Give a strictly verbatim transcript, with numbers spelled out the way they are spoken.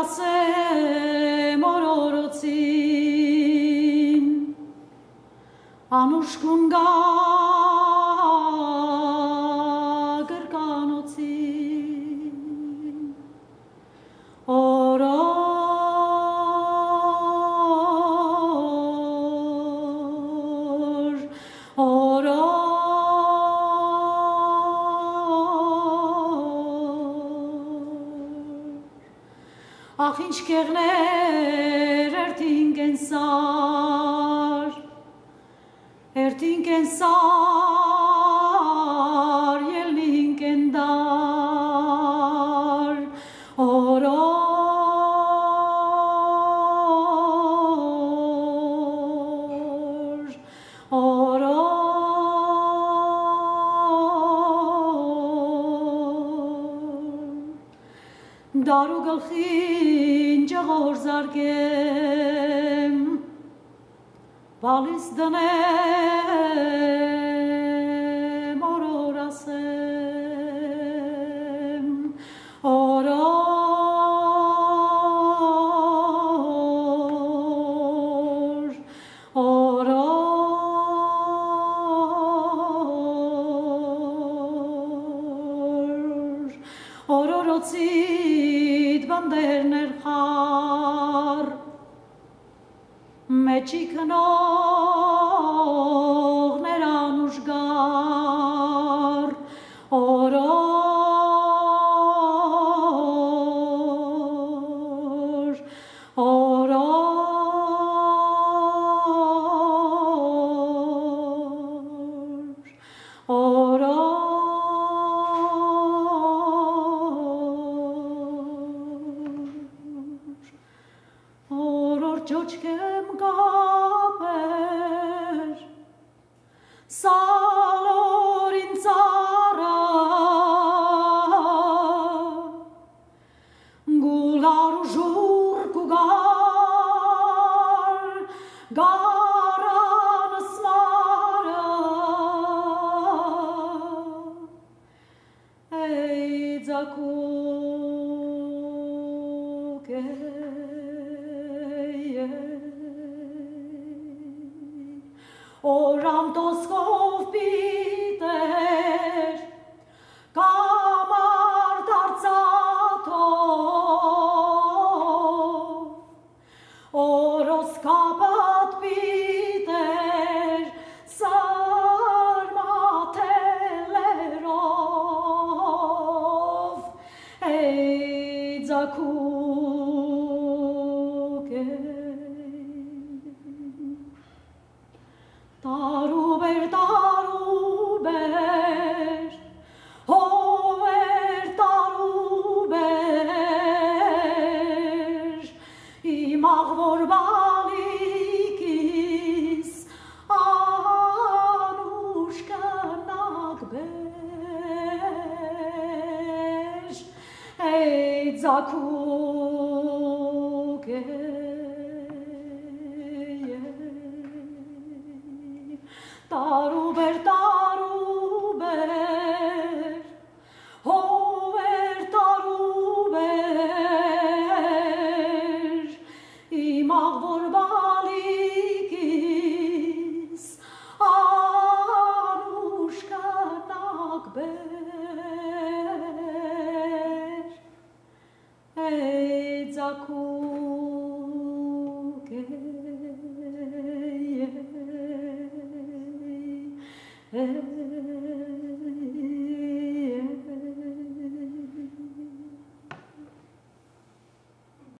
ասեմ օրորոցին անուշկուն գա գրկանոցին օրոր օրոր Ախ ինչ կեղներ երթին կենսար, երթին կենսար, ելին կենդար, օրոր, օրոր, դարու գլխին ջղոր զարգեմ, բալիս դնեմ, օրոր ասեմ, օրոր, օրոր, օրորոցիդ բանդերներ խար, մեջի քնողներ անուշգար, օրոր, օրոր, օրոր, օրոր ջոջկեմ կապեր, սալորին ծառը, գուլար ու ժուրկ ու գար, գարանս մարը, էй ձակուկ է, Օրամ տոսկով պիտեր, կամար դարձատով, օրոս կապատ պիտեր, սարմատելերով, էй ձակուկ է, Տարուբեր, տարուբեր, հովեր, տարուբեր, իմ աղվոր բալիկիս, անուշ կնագբեր, էй ձակուկ է, Տարուբեր, տարուբեր, հովեր, տարուբեր, իմ աղվոր բալիկիս, անուշ կնագբեր, էй ձակուկ է, Hey